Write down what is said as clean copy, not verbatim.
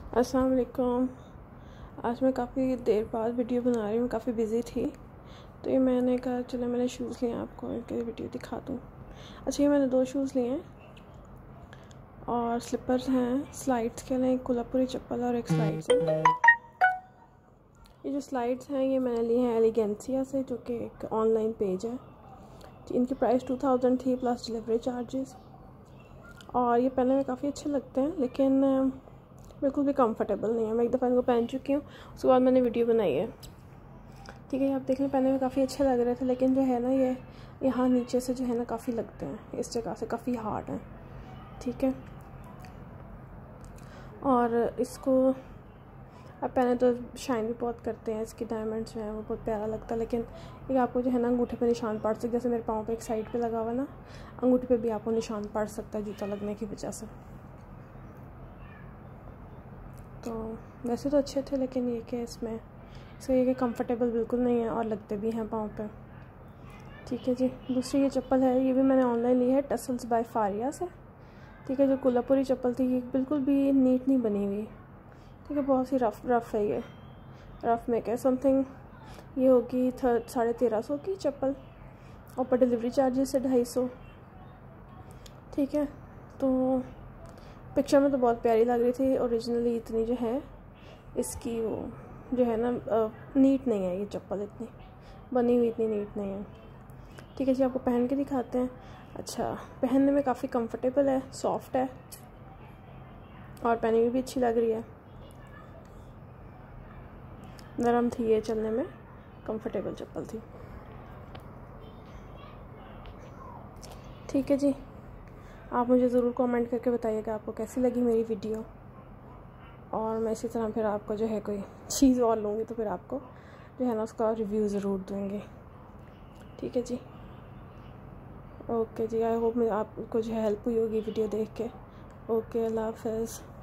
अस्सलाम वालेकुम। आज मैं काफ़ी देर बाद वीडियो बना रही हूँ, काफ़ी बिज़ी थी तो ये मैंने कहा चलो मैंने शूज़ लिए आपको इनके वीडियो दिखा दूँ। अच्छा, ये मैंने 2 शूज़ लिए हैं और स्लीपर्स हैं स्लाइड्स के लिए, एक कोल्हापुरी चप्पल और एक स्लाइड्स है। ये जो स्लाइड्स हैं ये मैंने लिए हैं एलिगेंसिया से, जो कि एक ऑनलाइन पेज है। इनकी प्राइस 2000 थी प्लस डिलीवरी चार्जेस, और ये पहनने में काफ़ी अच्छे लगते हैं लेकिन बिल्कुल भी कंफर्टेबल नहीं है। मैं एक दफ़ा इनको पहन चुकी हूँ, उसके बाद मैंने वीडियो बनाई है। ठीक है, आप देख लें, पहनने में काफ़ी अच्छे लग रहे थे लेकिन जो है ना ये यहाँ नीचे से जो है ना काफ़ी लगते हैं, इस जगह से काफ़ी हार्ड हैं। ठीक है, और इसको अब पहने तो शाइन भी बहुत करते हैं, इसकी डायमंड्स जो हैं वो बहुत प्यारा लगता है, लेकिन ये आपको जो है ना अंगूठे पे निशान पड़ सकता है। जैसे मेरे पाँव पे एक साइड पे लगा हुआ ना, अंगूठे पे भी आपको निशान पड़ सकता है जूता लगने की वजह से। तो वैसे तो अच्छे थे लेकिन ये कि इसमें ये कि कंफर्टेबल बिल्कुल नहीं है और लगते भी हैं पाँव पे। ठीक है जी, दूसरी ये चप्पल है, ये भी मैंने ऑनलाइन ली है टसल्स बाय फारेेहा से। ठीक है, जो कोल्हापुरी चप्पल थी ये बिल्कुल भी नीट नहीं बनी हुई। ठीक है, बहुत ही रफ़ है ये, रफ़ में क्या समथिंग ये होगी 1350 की चप्पल, और पर डिलीवरी चार्जेस से 250। ठीक है, तो पिक्चर में तो बहुत प्यारी लग रही थी, ओरिजिनली इतनी जो है इसकी वो जो है ना नीट नहीं है, ये चप्पल इतनी बनी हुई इतनी नीट नहीं है। ठीक है जी, आपको पहन के दिखाते हैं। अच्छा, पहनने में काफ़ी कंफर्टेबल है, सॉफ्ट है और पहनने में भी अच्छी लग रही है, नरम थी ये, चलने में कंफर्टेबल चप्पल थी। ठीक है जी, आप मुझे ज़रूर कमेंट करके बताइएगा आपको कैसी लगी मेरी वीडियो, और मैं इसी तरह फिर आपको जो है कोई चीज़ और लूँगी तो फिर आपको जो है ना उसका रिव्यू ज़रूर दूँगी। ठीक है जी, ओके जी, आई होप मैं आपको जो है हेल्प हुई होगी वीडियो देख के। ओके, अल्लाह हाफ़िज़।